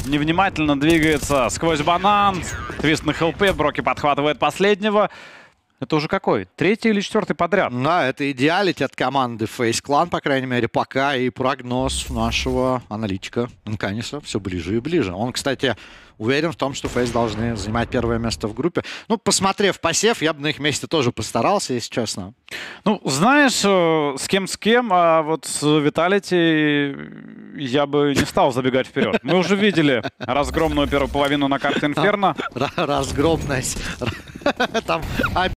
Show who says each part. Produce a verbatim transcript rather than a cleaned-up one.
Speaker 1: невнимательно двигается сквозь банан. Твист на хелпе, Броки подхватывает последнего. Это уже какой? Третий или четвертый подряд?
Speaker 2: Да, это идеалити от команды Face Clan, по крайней мере, пока. И прогноз нашего аналитика Нканиса все ближе и ближе. Он, кстати, уверен в том, что Face должны занимать первое место в группе. Ну, посмотрев посев, я бы на их месте тоже постарался, если честно.
Speaker 1: Ну, знаешь, с кем с кем, а вот с Виталити я бы не стал забегать вперед. Мы уже видели разгромную первую половину на карте Инферно.
Speaker 2: Разгромность. Там